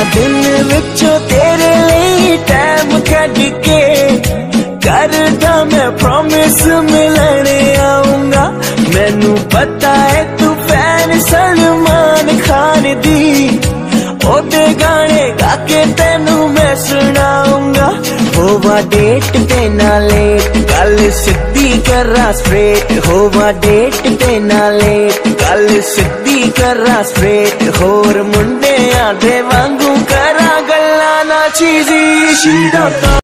दिन विचों तेरे लिए टाइम कट के करदा मैं प्रॉमिस मिलने आऊंगा। मैनू पता है तू फैन सलमान खान दी, ओदे गाने गा के तेनू मैं सुनाऊंगा। होवा डेट पे ना लेट, गल सीधी करा स्ट्रेट। होवा डेट पे ना लेट, गल सीधी करा स्ट्रेट। होर मुंडियां दे वांगू करा गल्लां ना चीजी।